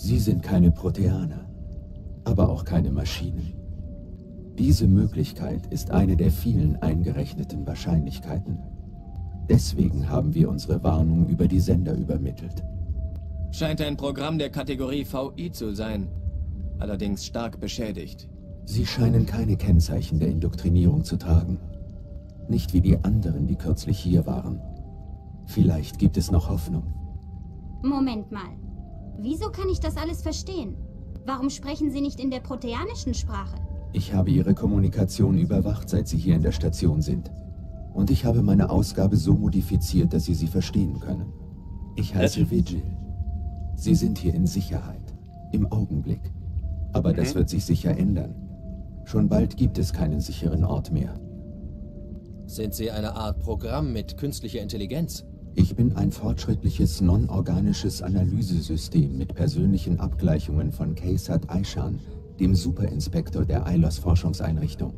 Sie sind keine Proteaner, aber auch keine Maschinen. Diese Möglichkeit ist eine der vielen eingerechneten Wahrscheinlichkeiten. Deswegen haben wir unsere Warnung über die Sender übermittelt. Scheint ein Programm der Kategorie VI zu sein, allerdings stark beschädigt. Sie scheinen keine Kennzeichen der Indoktrinierung zu tragen. Nicht wie die anderen, die kürzlich hier waren. Vielleicht gibt es noch Hoffnung. Moment mal. Wieso kann ich das alles verstehen? Warum sprechen Sie nicht in der proteanischen Sprache? Ich habe Ihre Kommunikation überwacht, seit Sie hier in der Station sind. Und ich habe meine Ausgabe so modifiziert, dass Sie sie verstehen können. Ich heiße Vigil. Sie sind hier in Sicherheit. Im Augenblick. Aber das wird sich sicher ändern. Schon bald gibt es keinen sicheren Ort mehr. Sind Sie eine Art Programm mit künstlicher Intelligenz? Ich bin ein fortschrittliches, non-organisches Analysesystem mit persönlichen Abgleichungen von Keysat Aishan, dem Superinspektor der Eilos-Forschungseinrichtung.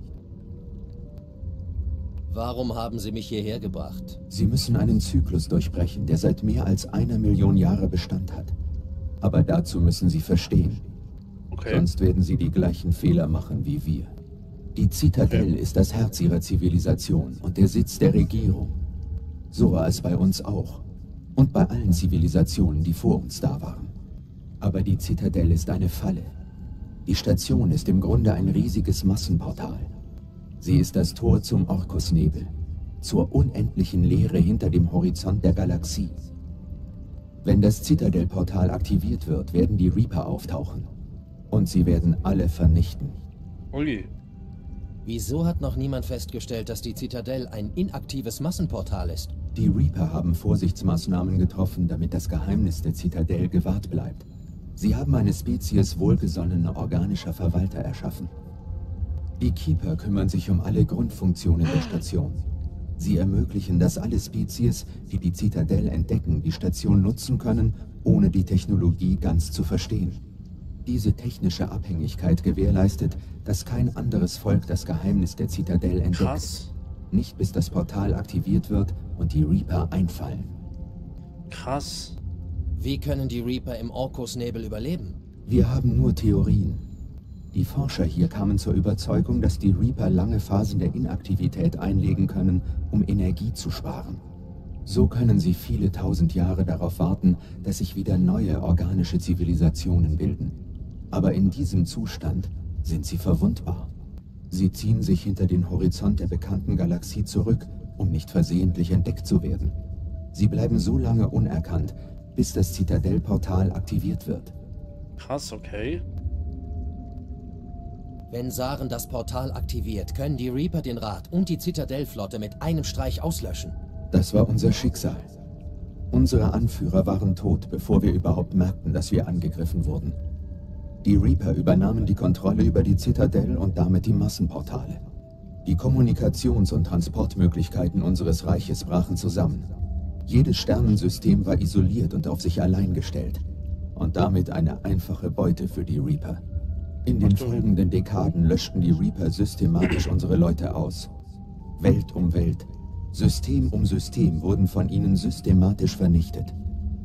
Warum haben Sie mich hierher gebracht? Sie müssen einen Zyklus durchbrechen, der seit mehr als 1 Million Jahre Bestand hat. Aber dazu müssen Sie verstehen. Sonst werden Sie die gleichen Fehler machen wie wir. Die Zitadelle ist das Herz Ihrer Zivilisation und der Sitz der Regierung. So war es bei uns auch. Und bei allen Zivilisationen, die vor uns da waren. Aber die Zitadelle ist eine Falle. Die Station ist im Grunde ein riesiges Massenportal. Sie ist das Tor zum Orkusnebel, zur unendlichen Leere hinter dem Horizont der Galaxie. Wenn das Zitadell-Portal aktiviert wird, werden die Reaper auftauchen. Und sie werden alle vernichten. Uli. Wieso hat noch niemand festgestellt, dass die Zitadelle ein inaktives Massenportal ist? Die Reaper haben Vorsichtsmaßnahmen getroffen, damit das Geheimnis der Zitadelle gewahrt bleibt. Sie haben eine Spezies wohlgesonnener organischer Verwalter erschaffen. Die Keeper kümmern sich um alle Grundfunktionen der Station. Sie ermöglichen, dass alle Spezies, die die Zitadelle entdecken, die Station nutzen können, ohne die Technologie ganz zu verstehen. Diese technische Abhängigkeit gewährleistet, dass kein anderes Volk das Geheimnis der Zitadelle entdeckt. Krass. Nicht bis das Portal aktiviert wird und die Reaper einfallen. Krass. Wie können die Reaper im Orkusnebel überleben? Wir haben nur Theorien. Die Forscher hier kamen zur Überzeugung, dass die Reaper lange Phasen der Inaktivität einlegen können, um Energie zu sparen. So können sie viele tausend Jahre darauf warten, dass sich wieder neue organische Zivilisationen bilden. Aber in diesem Zustand sind sie verwundbar. Sie ziehen sich hinter den Horizont der bekannten Galaxie zurück, um nicht versehentlich entdeckt zu werden. Sie bleiben so lange unerkannt, bis das Zitadell-Portal aktiviert wird. Krass, okay. Wenn Saren das Portal aktiviert, können die Reaper den Rat und die Zitadellflotte mit einem Streich auslöschen. Das war unser Schicksal. Unsere Anführer waren tot, bevor wir überhaupt merkten, dass wir angegriffen wurden. Die Reaper übernahmen die Kontrolle über die Zitadelle und damit die Massenportale. Die Kommunikations- und Transportmöglichkeiten unseres Reiches brachen zusammen. Jedes Sternensystem war isoliert und auf sich allein gestellt. Und damit eine einfache Beute für die Reaper. In den folgenden Dekaden löschten die Reaper systematisch unsere Leute aus. Welt um Welt, System um System wurden von ihnen systematisch vernichtet.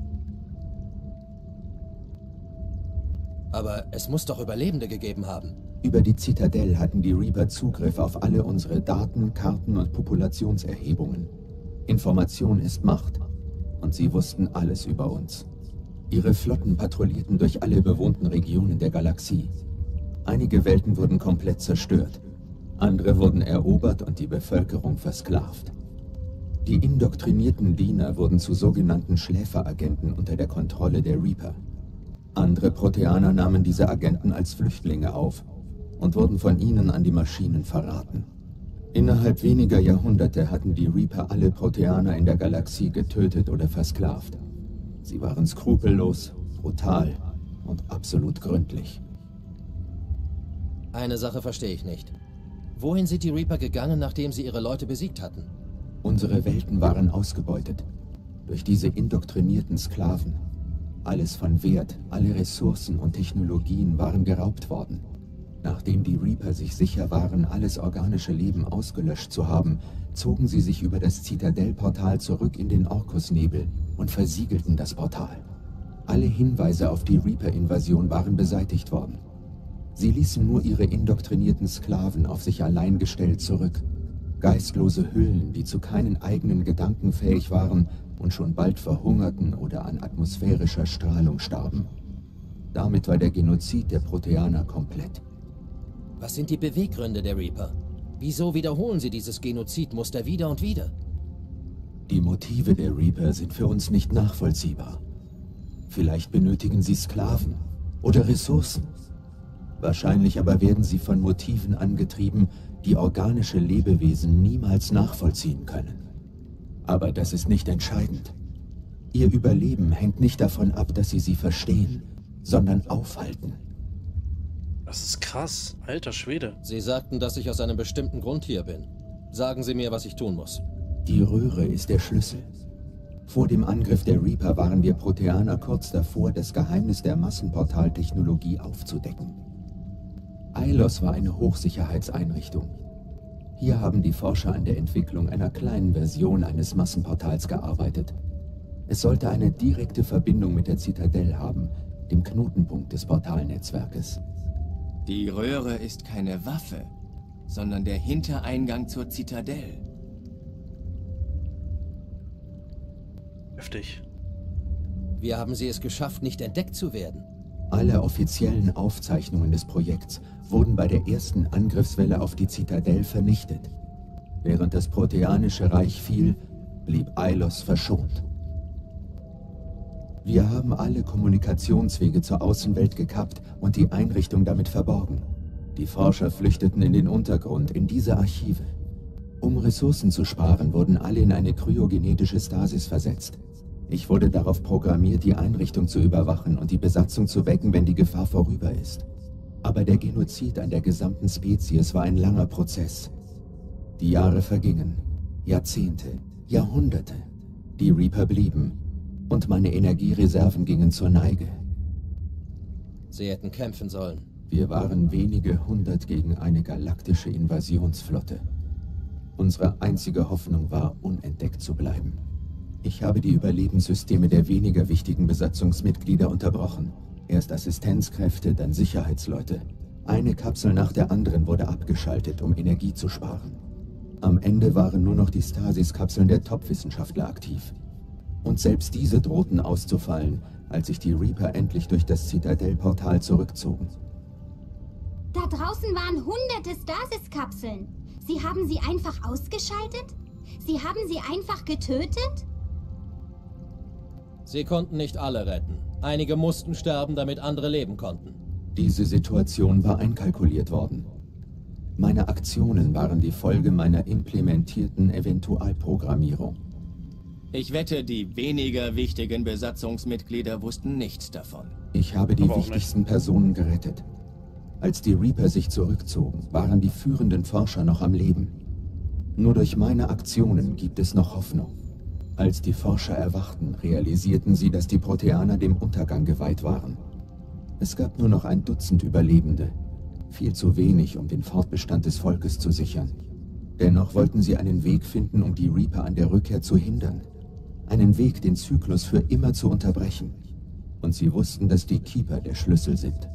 Aber es muss doch Überlebende gegeben haben. Über die Zitadelle hatten die Reaper Zugriff auf alle unsere Daten, Karten und Populationserhebungen. Information ist Macht. Und sie wussten alles über uns. Ihre Flotten patrouillierten durch alle bewohnten Regionen der Galaxie. Einige Welten wurden komplett zerstört. Andere wurden erobert und die Bevölkerung versklavt. Die indoktrinierten Diener wurden zu sogenannten Schläferagenten unter der Kontrolle der Reaper. Andere Proteaner nahmen diese Agenten als Flüchtlinge auf und wurden von ihnen an die Maschinen verraten. Innerhalb weniger Jahrhunderte hatten die Reaper alle Proteaner in der Galaxie getötet oder versklavt. Sie waren skrupellos, brutal und absolut gründlich. Eine Sache verstehe ich nicht. Wohin sind die Reaper gegangen, nachdem sie ihre Leute besiegt hatten? Unsere Welten waren ausgebeutet. Durch diese indoktrinierten Sklaven. Alles von Wert, alle Ressourcen und Technologien waren geraubt worden. Nachdem die Reaper sich sicher waren, alles organische Leben ausgelöscht zu haben, zogen sie sich über das Zitadell-Portal zurück in den Orkusnebel und versiegelten das Portal. Alle Hinweise auf die Reaper-Invasion waren beseitigt worden. Sie ließen nur ihre indoktrinierten Sklaven auf sich allein gestellt zurück. Geistlose Hüllen, die zu keinen eigenen Gedanken fähig waren und schon bald verhungerten oder an atmosphärischer Strahlung starben. Damit war der Genozid der Proteaner komplett. Was sind die Beweggründe der Reaper? Wieso wiederholen sie dieses Genozidmuster wieder und wieder? Die Motive der Reaper sind für uns nicht nachvollziehbar. Vielleicht benötigen sie Sklaven oder Ressourcen. Wahrscheinlich aber werden sie von Motiven angetrieben, die organische Lebewesen niemals nachvollziehen können. Aber das ist nicht entscheidend. Ihr Überleben hängt nicht davon ab, dass sie verstehen, sondern aufhalten. Das ist krass. Alter Schwede. Sie sagten, dass ich aus einem bestimmten Grund hier bin. Sagen Sie mir, was ich tun muss. Die Röhre ist der Schlüssel. Vor dem Angriff der Reaper waren wir Proteaner kurz davor, das Geheimnis der Massenportaltechnologie aufzudecken. Ilos war eine Hochsicherheitseinrichtung. Hier haben die Forscher an der Entwicklung einer kleinen Version eines Massenportals gearbeitet. Es sollte eine direkte Verbindung mit der Zitadelle haben, dem Knotenpunkt des Portalnetzwerkes. Die Röhre ist keine Waffe, sondern der Hintereingang zur Zitadelle. Heftig. Wie haben Sie es geschafft, nicht entdeckt zu werden? Alle offiziellen Aufzeichnungen des Projekts wurden bei der ersten Angriffswelle auf die Zitadelle vernichtet. Während das Proteanische Reich fiel, blieb Ilos verschont. Wir haben alle Kommunikationswege zur Außenwelt gekappt und die Einrichtung damit verborgen. Die Forscher flüchteten in den Untergrund, in diese Archive. Um Ressourcen zu sparen, wurden alle in eine kryogenetische Stasis versetzt. Ich wurde darauf programmiert, die Einrichtung zu überwachen und die Besatzung zu wecken, wenn die Gefahr vorüber ist. Aber der Genozid an der gesamten Spezies war ein langer Prozess. Die Jahre vergingen, Jahrzehnte, Jahrhunderte. Die Reaper blieben und meine Energiereserven gingen zur Neige. Sie hätten kämpfen sollen. Wir waren wenige hundert gegen eine galaktische Invasionsflotte. Unsere einzige Hoffnung war, unentdeckt zu bleiben. Ich habe die Überlebenssysteme der weniger wichtigen Besatzungsmitglieder unterbrochen. Erst Assistenzkräfte, dann Sicherheitsleute. Eine Kapsel nach der anderen wurde abgeschaltet, um Energie zu sparen. Am Ende waren nur noch die Stasis-Kapseln der Top-Wissenschaftler aktiv. Und selbst diese drohten auszufallen, als sich die Reaper endlich durch das Zitadelle-Portal zurückzogen. Da draußen waren hunderte Stasis-Kapseln. Sie haben sie einfach ausgeschaltet? Sie haben sie einfach getötet? Sie konnten nicht alle retten. Einige mussten sterben, damit andere leben konnten. Diese Situation war einkalkuliert worden. Meine Aktionen waren die Folge meiner implementierten Eventualprogrammierung. Ich wette, die weniger wichtigen Besatzungsmitglieder wussten nichts davon. Ich habe die Aber auch wichtigsten Personen gerettet. Als die Reaper sich zurückzogen, waren die führenden Forscher noch am Leben. Nur durch meine Aktionen gibt es noch Hoffnung. Als die Forscher erwachten, realisierten sie, dass die Proteaner dem Untergang geweiht waren. Es gab nur noch ein Dutzend Überlebende. Viel zu wenig, um den Fortbestand des Volkes zu sichern. Dennoch wollten sie einen Weg finden, um die Reaper an der Rückkehr zu hindern. Einen Weg, den Zyklus für immer zu unterbrechen. Und sie wussten, dass die Keeper der Schlüssel sind.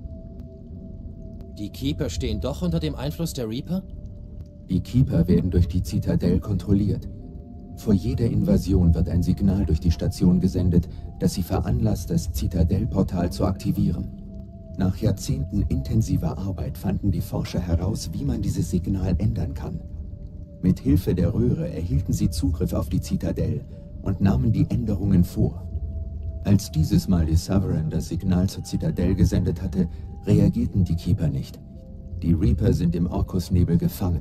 Die Keeper stehen doch unter dem Einfluss der Reaper? Die Keeper werden durch die Zitadelle kontrolliert. Vor jeder Invasion wird ein Signal durch die Station gesendet, das sie veranlasst, das Zitadelle-Portal zu aktivieren. Nach Jahrzehnten intensiver Arbeit fanden die Forscher heraus, wie man dieses Signal ändern kann. Mit Hilfe der Röhre erhielten sie Zugriff auf die Zitadelle und nahmen die Änderungen vor. Als dieses Mal die Sovereign das Signal zur Zitadelle gesendet hatte, reagierten die Keeper nicht. Die Reaper sind im Orkusnebel gefangen.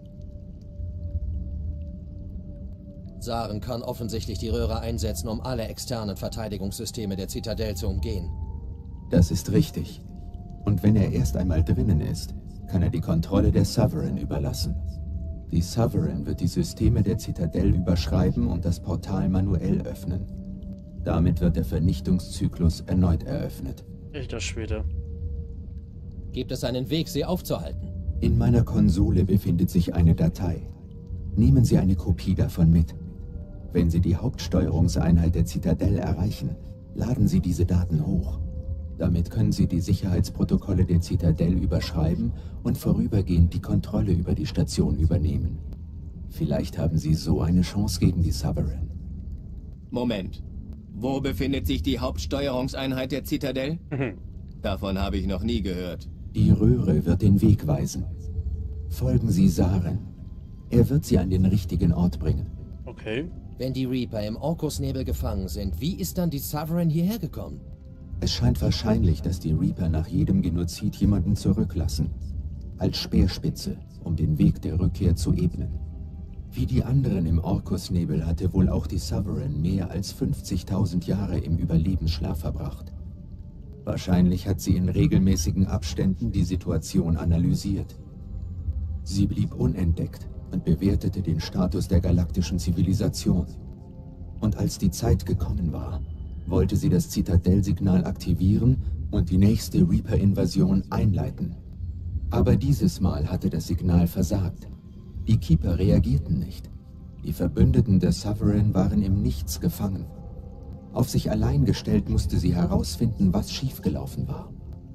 Saren kann offensichtlich die Röhre einsetzen, um alle externen Verteidigungssysteme der Zitadelle zu umgehen. Das ist richtig. Und wenn er erst einmal drinnen ist, kann er die Kontrolle der Sovereign überlassen. Die Sovereign wird die Systeme der Zitadelle überschreiben und das Portal manuell öffnen. Damit wird der Vernichtungszyklus erneut eröffnet. Alter Schwede. Gibt es einen Weg, sie aufzuhalten? In meiner Konsole befindet sich eine Datei. Nehmen Sie eine Kopie davon mit. Wenn Sie die Hauptsteuerungseinheit der Zitadelle erreichen, Laden Sie diese Daten hoch. Damit können Sie die Sicherheitsprotokolle der Zitadelle überschreiben und vorübergehend die Kontrolle über die Station übernehmen. Vielleicht haben Sie so eine Chance gegen die Sovereign. Moment. Wo befindet sich die Hauptsteuerungseinheit der Zitadelle? Davon habe ich noch nie gehört. Die Röhre wird den Weg weisen. Folgen Sie Saren. Er wird Sie an den richtigen Ort bringen. Okay. Wenn die Reaper im Orkusnebel gefangen sind, wie ist dann die Sovereign hierher gekommen? Es scheint wahrscheinlich, dass die Reaper nach jedem Genozid jemanden zurücklassen. Als Speerspitze, um den Weg der Rückkehr zu ebnen. Wie die anderen im Orkusnebel hatte wohl auch die Sovereign mehr als 50.000 Jahre im Überlebensschlaf verbracht. Wahrscheinlich hat sie in regelmäßigen Abständen die Situation analysiert. Sie blieb unentdeckt und bewertete den Status der galaktischen Zivilisation. Und als die Zeit gekommen war, wollte sie das Zitadell-Signal aktivieren und die nächste Reaper-Invasion einleiten. Aber dieses Mal hatte das Signal versagt. Die Keeper reagierten nicht. Die Verbündeten der Sovereign waren im Nichts gefangen. Auf sich allein gestellt musste sie herausfinden, was schiefgelaufen war.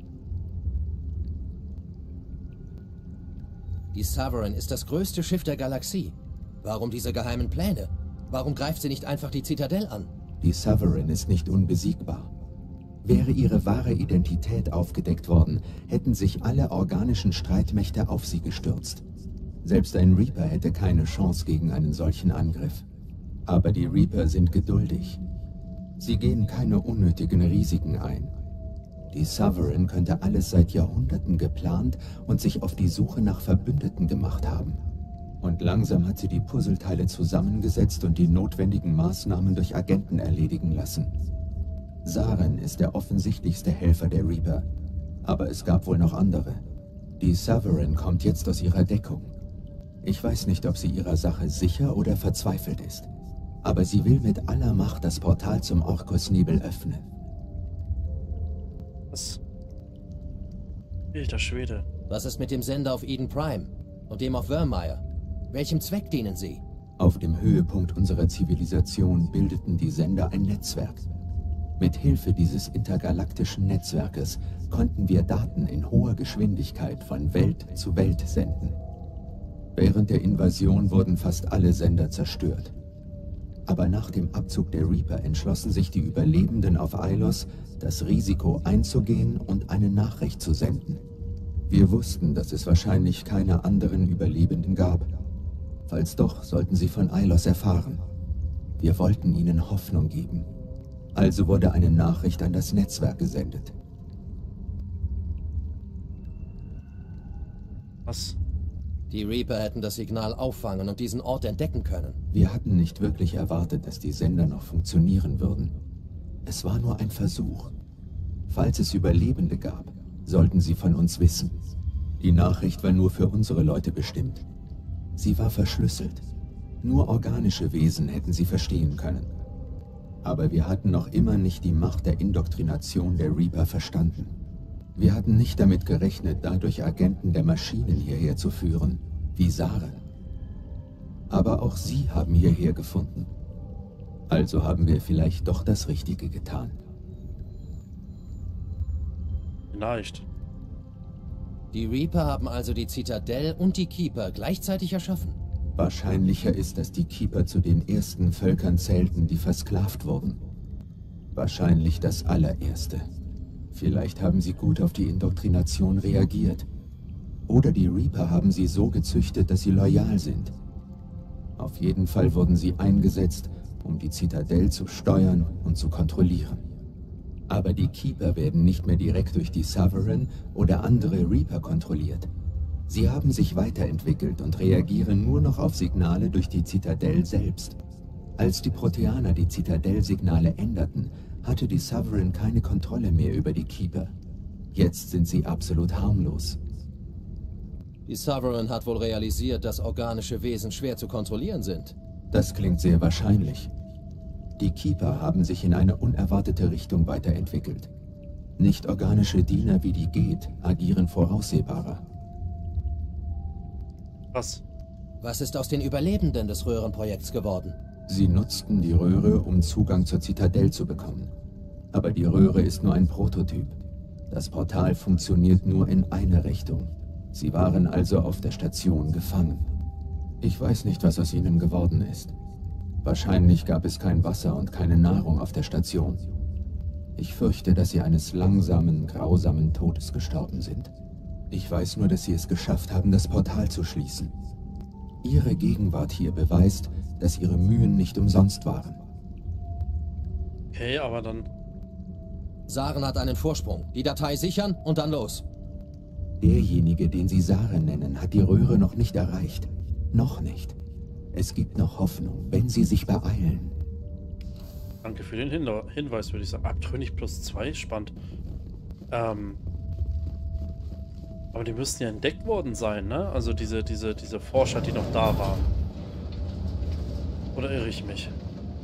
Die Sovereign ist das größte Schiff der Galaxie. Warum diese geheimen Pläne? Warum greift sie nicht einfach die Zitadelle an? Die Sovereign ist nicht unbesiegbar. Wäre ihre wahre Identität aufgedeckt worden, hätten sich alle organischen Streitmächte auf sie gestürzt. Selbst ein Reaper hätte keine Chance gegen einen solchen Angriff. Aber die Reaper sind geduldig. Sie gehen keine unnötigen Risiken ein. Die Sovereign könnte alles seit Jahrhunderten geplant und sich auf die Suche nach Verbündeten gemacht haben. Und langsam hat sie die Puzzleteile zusammengesetzt und die notwendigen Maßnahmen durch Agenten erledigen lassen. Saren ist der offensichtlichste Helfer der Reaper. Aber es gab wohl noch andere. Die Sovereign kommt jetzt aus ihrer Deckung. Ich weiß nicht, ob sie ihrer Sache sicher oder verzweifelt ist. Aber sie will mit aller Macht das Portal zum Orkusnebel öffnen. Was? Alter Schwede. Was ist mit dem Sender auf Eden Prime und dem auf Vermeer? Welchem Zweck dienen sie? Auf dem Höhepunkt unserer Zivilisation bildeten die Sender ein Netzwerk. Mit Hilfe dieses intergalaktischen Netzwerkes konnten wir Daten in hoher Geschwindigkeit von Welt zu Welt senden. Während der Invasion wurden fast alle Sender zerstört. Aber nach dem Abzug der Reaper entschlossen sich die Überlebenden auf Ilos, das Risiko einzugehen und eine Nachricht zu senden. Wir wussten, dass es wahrscheinlich keine anderen Überlebenden gab. Falls doch, sollten sie von Ilos erfahren. Wir wollten ihnen Hoffnung geben. Also wurde eine Nachricht an das Netzwerk gesendet. Was? Die Reaper hätten das Signal auffangen und diesen Ort entdecken können. Wir hatten nicht wirklich erwartet, dass die Sender noch funktionieren würden. Es war nur ein Versuch. Falls es Überlebende gab, sollten sie von uns wissen. Die Nachricht war nur für unsere Leute bestimmt. Sie war verschlüsselt. Nur organische Wesen hätten sie verstehen können. Aber wir hatten noch immer nicht die Macht der Indoktrination der Reaper verstanden. Wir hatten nicht damit gerechnet, dadurch Agenten der Maschinen hierher zu führen, wie Saren. Aber auch sie haben hierher gefunden. Also haben wir vielleicht doch das Richtige getan. Vielleicht. Die Reaper haben also die Zitadelle und die Keeper gleichzeitig erschaffen. Wahrscheinlicher ist, dass die Keeper zu den ersten Völkern zählten, die versklavt wurden. Wahrscheinlich das allererste. Vielleicht haben sie gut auf die Indoktrination reagiert. Oder die Reaper haben sie so gezüchtet, dass sie loyal sind. Auf jeden Fall wurden sie eingesetzt, um die Zitadelle zu steuern und zu kontrollieren. Aber die Keeper werden nicht mehr direkt durch die Sovereign oder andere Reaper kontrolliert. Sie haben sich weiterentwickelt und reagieren nur noch auf Signale durch die Zitadelle selbst. Als die Proteaner die Zitadelle-Signale änderten, hatte die Sovereign keine Kontrolle mehr über die Keeper. Jetzt sind sie absolut harmlos. Die Sovereign hat wohl realisiert, dass organische Wesen schwer zu kontrollieren sind. Das klingt sehr wahrscheinlich. Die Keeper haben sich in eine unerwartete Richtung weiterentwickelt. Nicht-organische Diener wie die Geth agieren voraussehbarer. Was? Was ist aus den Überlebenden des Röhrenprojekts geworden? Sie nutzten die Röhre, um Zugang zur Zitadelle zu bekommen. Aber die Röhre ist nur ein Prototyp. Das Portal funktioniert nur in eine Richtung. Sie waren also auf der Station gefangen. Ich weiß nicht, was aus ihnen geworden ist. Wahrscheinlich gab es kein Wasser und keine Nahrung auf der Station. Ich fürchte, dass sie eines langsamen, grausamen Todes gestorben sind. Ich weiß nur, dass sie es geschafft haben, das Portal zu schließen. Ihre Gegenwart hier beweist, dass ihre Mühen nicht umsonst waren. Okay, aber dann... Saren hat einen Vorsprung. Die Datei sichern und dann los. Derjenige, den Sie Saren nennen, hat die Röhre noch nicht erreicht. Noch nicht. Es gibt noch Hoffnung, wenn Sie sich beeilen. Danke für den Hinweis, würde ich sagen. Abtrünnig +2, spannend. Aber die müssten ja entdeckt worden sein, ne? Also diese Forscher, die noch da waren. Oder irre ich mich?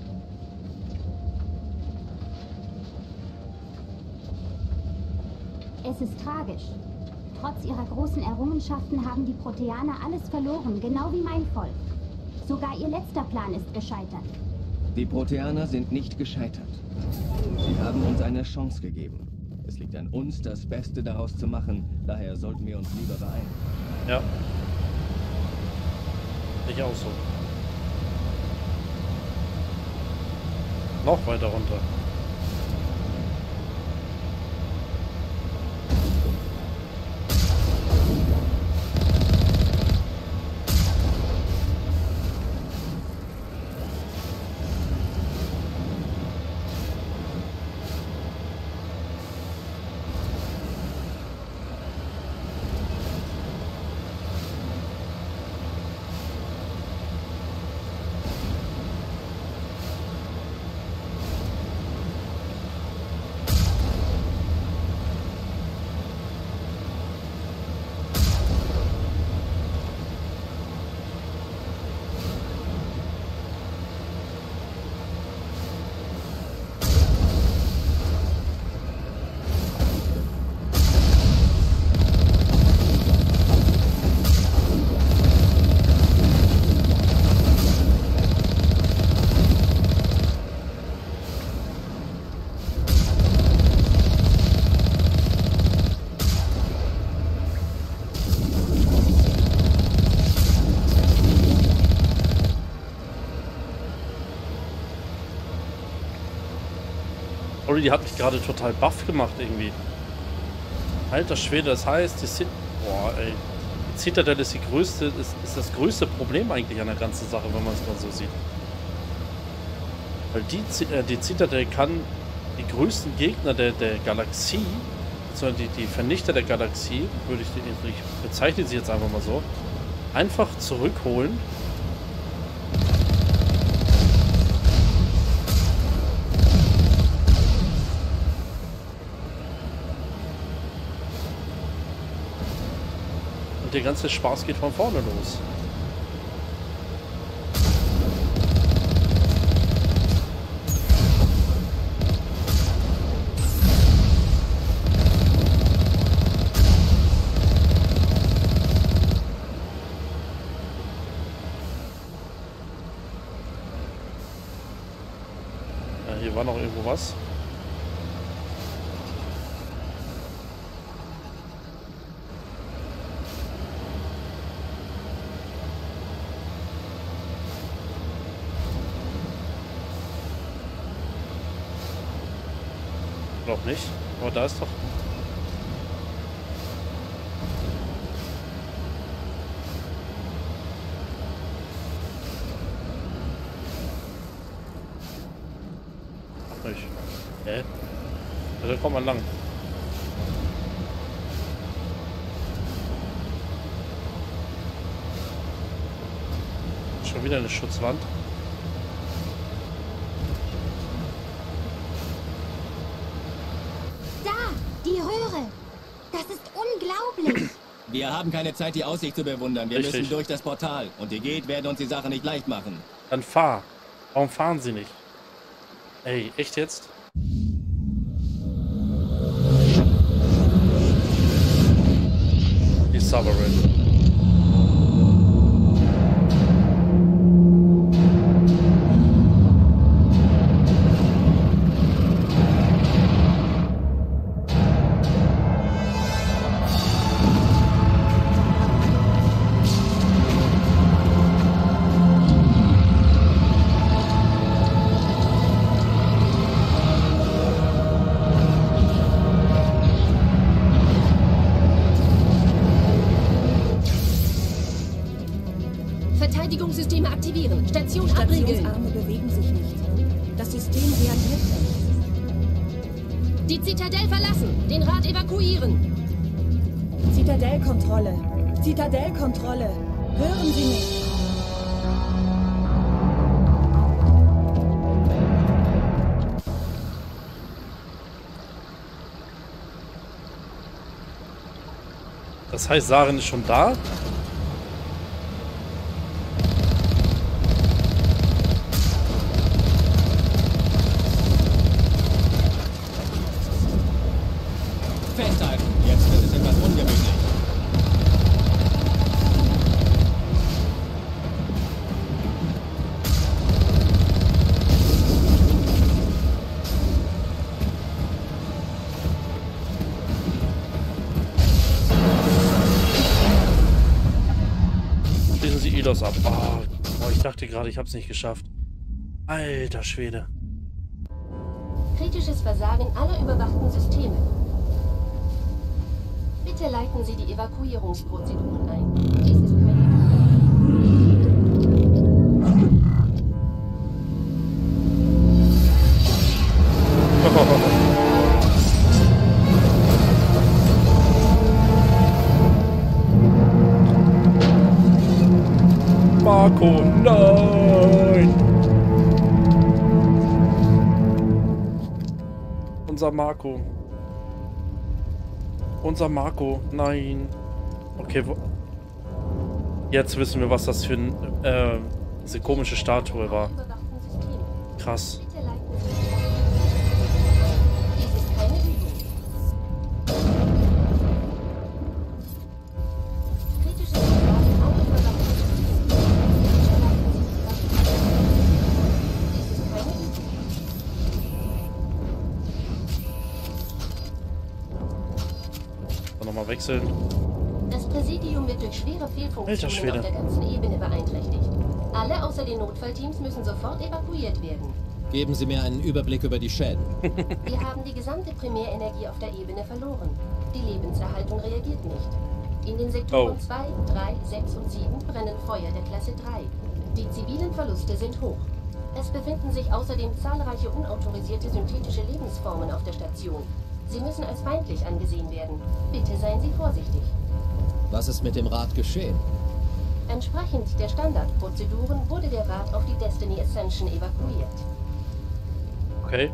Es ist tragisch. Trotz ihrer großen Errungenschaften haben die Proteaner alles verloren, genau wie mein Volk. Sogar ihr letzter Plan ist gescheitert. Die Proteaner sind nicht gescheitert. Sie haben uns eine Chance gegeben. Es liegt an uns, das Beste daraus zu machen. Daher sollten wir uns lieber beeilen. Ja. Ich auch so. Noch weiter runter. Die hat mich gerade total baff gemacht irgendwie. Alter Schwede, das heißt, boah, ey. Die Zitadelle ist ist das größte Problem eigentlich an der ganzen Sache, wenn man es mal so sieht. Weil die Zitadelle kann die größten Gegner der Galaxie, sondern die Vernichter der Galaxie, ich bezeichne sie jetzt einfach mal so, einfach zurückholen. Und der ganze Spaß geht von vorne los. Ja, hier war noch irgendwo was. Noch nicht, aber da ist doch. Ach nicht. Hä? Da kommt man lang. Schon wieder eine Schutzwand. Wir haben keine Zeit, die Aussicht zu bewundern. Wir müssen durch das Portal. Und die Geht werden uns die Sache nicht leicht machen. Dann fahr. Warum fahren sie nicht? Ey, echt jetzt? Die Sovereign. Evakuierungssysteme aktivieren. Station abriegeln. Stationsarme bewegen sich nicht. Das System reagiert nicht. Die Zitadelle verlassen. Den Rat evakuieren. Zitadellkontrolle. Zitadellkontrolle. Hören Sie mich? Das heißt, Saren ist schon da? Festhalten. Jetzt wird es etwas ungemütlich. Schließen Sie Ilos ab. Oh, ich dachte gerade, ich habe es nicht geschafft. Alter Schwede. Kritisches Versagen aller überwachten Systeme. Bitte leiten Sie die Evakuierungsprozeduren ein. Dies ist Marco, nein! Unser Marco. Unser Marco, nein. Okay, jetzt wissen wir, was das für diese komische Statue war. Krass. Dies ist keine Übung. Kritisches Versagen aller überwachten Systeme. Bitte leiten Sie die Evakuierung. Dies ist keine Übung. Nochmal wechseln. Das Präsidium wird durch schwere Fehlfunktionen auf der ganzen Ebene beeinträchtigt. Alle außer den Notfallteams müssen sofort evakuiert werden. Geben Sie mir einen Überblick über die Schäden. Wir haben die gesamte Primärenergie auf der Ebene verloren. Die Lebenserhaltung reagiert nicht. In den Sektoren 2, 3, 6 und 7 brennen Feuer der Klasse 3. Die zivilen Verluste sind hoch. Es befinden sich außerdem zahlreiche unautorisierte synthetische Lebensformen auf der Station. Sie müssen als feindlich angesehen werden. Bitte seien Sie vorsichtig. Was ist mit dem Rat geschehen? Entsprechend der Standardprozeduren wurde der Rat auf die Destiny Ascension evakuiert. Okay.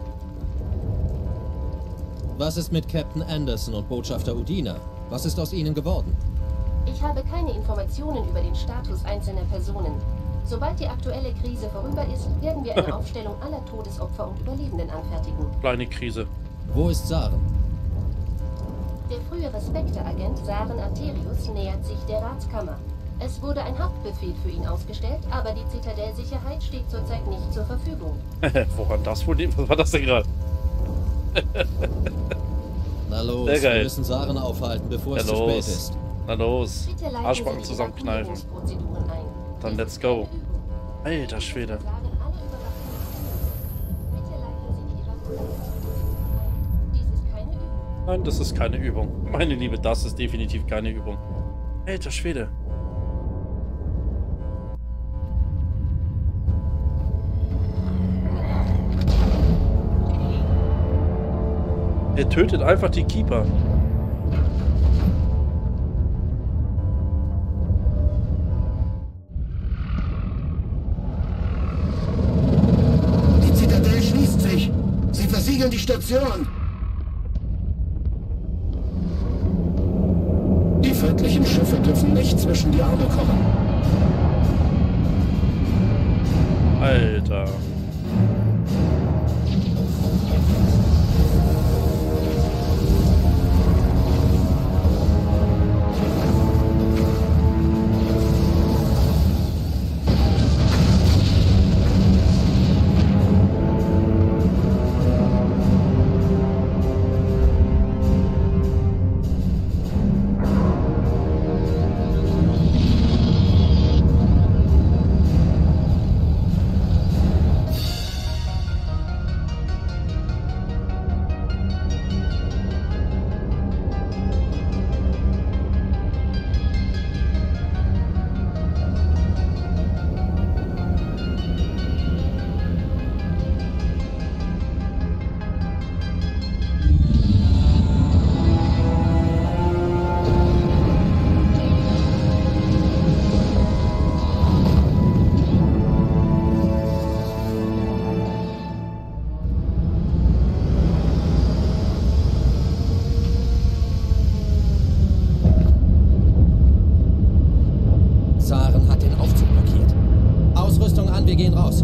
Was ist mit Captain Anderson und Botschafter Udina? Was ist aus ihnen geworden? Ich habe keine Informationen über den Status einzelner Personen. Sobald die aktuelle Krise vorüber ist, werden wir eine Aufstellung aller Todesopfer und Überlebenden anfertigen. Kleine Krise. Wo ist Saren? Der frühere Spectre-Agent Saren Arterius nähert sich der Ratskammer. Es wurde ein Haftbefehl für ihn ausgestellt, aber die Zitadellsicherheit steht zurzeit nicht zur Verfügung. Woran das wohl? Was war das denn gerade? Na los, wir müssen Saren aufhalten, bevor es zu spät ist. Na los. Bitte leiten Arschbacken Sie die zusammenkneifen. Evakuierungsprozeduren ein. Dann let's go. Alter Schwede. Nein, das ist keine Übung. Meine Liebe, das ist definitiv keine Übung. Alter Schwede. Er tötet einfach die Keeper. Die Zitadelle schließt sich. Sie versiegeln die Station. Die feindlichen Schiffe dürfen nicht zwischen die Arme kommen. Alter. Wir gehen raus.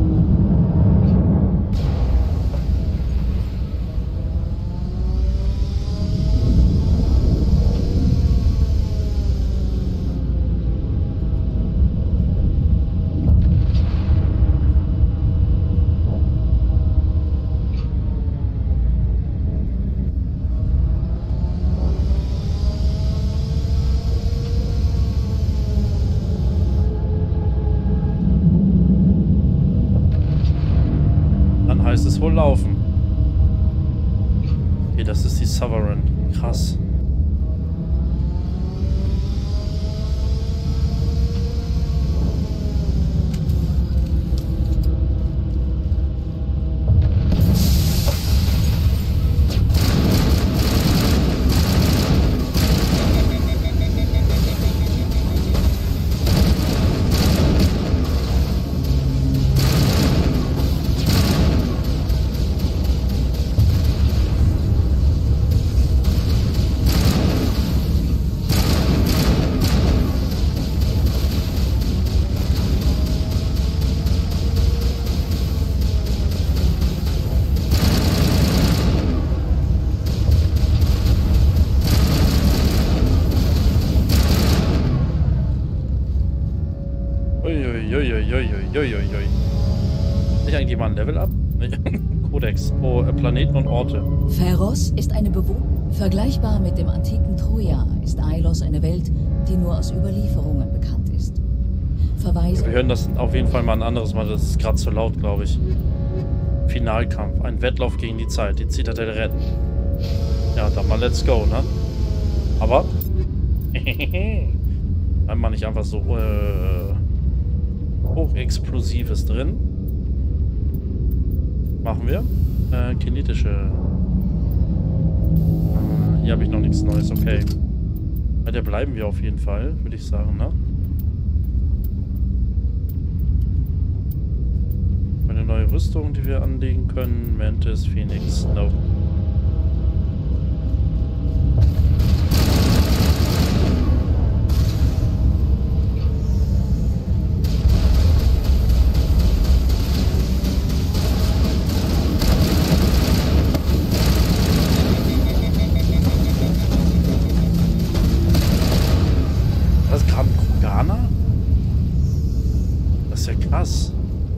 Heißt es wohl laufen. Okay, das ist die Sovereign. Krass. Nicht eigentlich mal ein Level up? Kodex. Oh, Planeten und Orte. Pharos ist eine Bewohnung. Vergleichbar mit dem antiken Troja ist Ailos eine Welt, die nur aus Überlieferungen bekannt ist. Verweise. Wir hören das auf jeden Fall mal ein anderes Mal. Das ist gerade zu laut, glaube ich. Finalkampf. Ein Wettlauf gegen die Zeit. Die Zitadelle retten. Ja, dann mal let's go, ne? Aber. Einmal nicht einfach so Hochexplosives drin. Machen wir. Kinetische. Hier habe ich noch nichts Neues, okay. Bei der bleiben wir auf jeden Fall, würde ich sagen, ne? Eine neue Rüstung, die wir anlegen können. Mantis, Phoenix, no. Krass.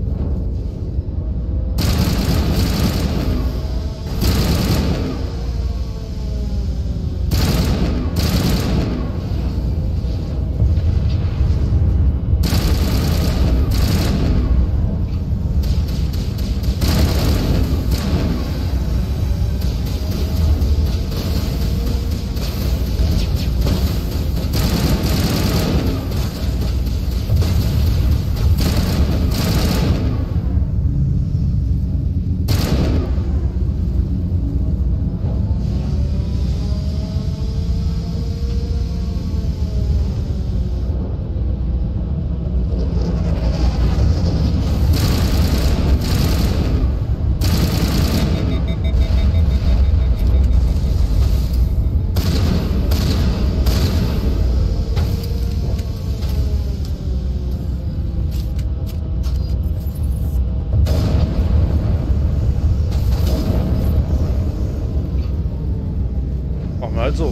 Also,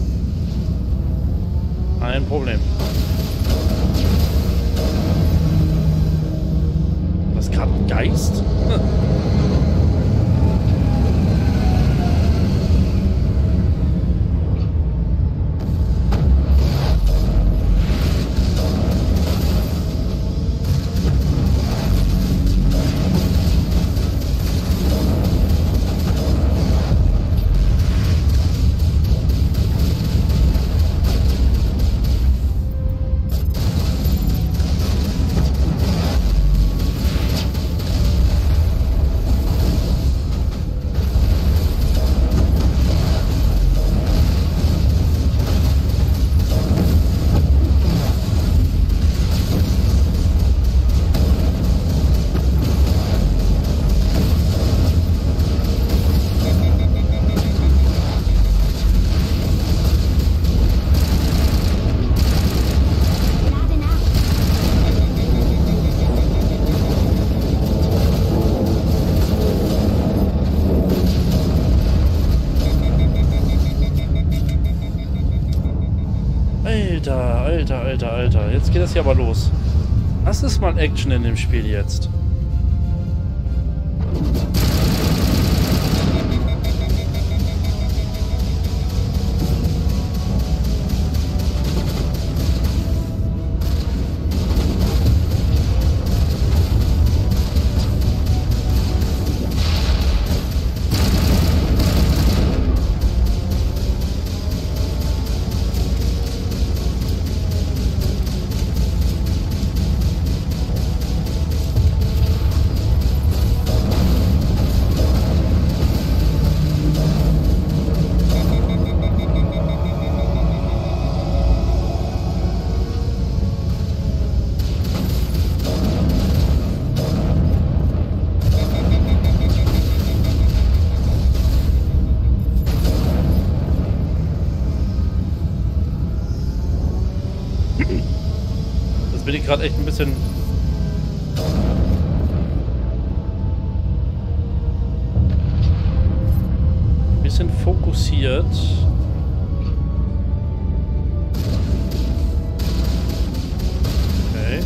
ein Problem. Das ist gerade ein Geist? Alter. Jetzt geht das hier aber los. Das ist mal Action in dem Spiel jetzt. Bin ich gerade echt ein bisschen fokussiert. Okay.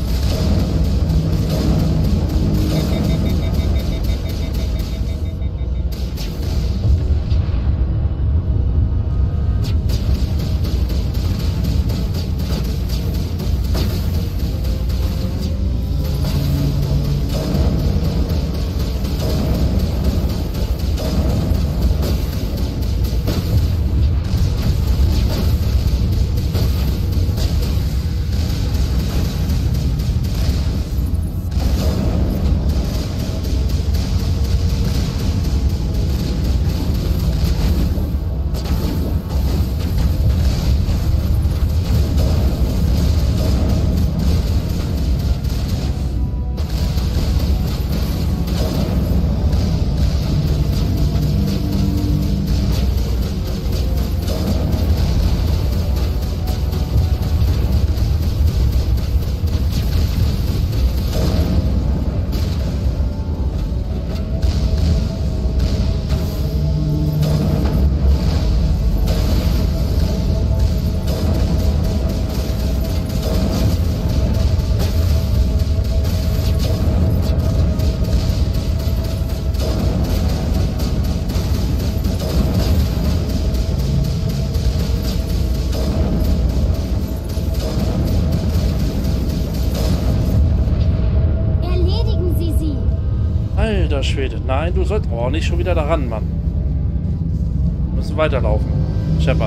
Alter Schwede. Nein, du sollst... Oh, nicht schon wieder daran, Mann. Wir müssen weiterlaufen. Shepard.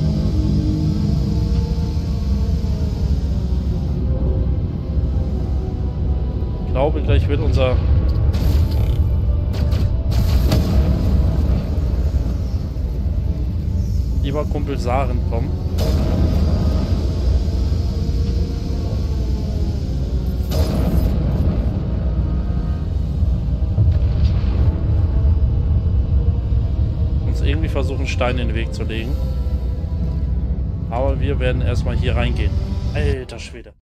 Ich glaube, gleich wird unser... lieber Kumpel Saren kommen. Irgendwie versuchen, Steine in den Weg zu legen. Aber wir werden erstmal hier reingehen. Alter Schwede.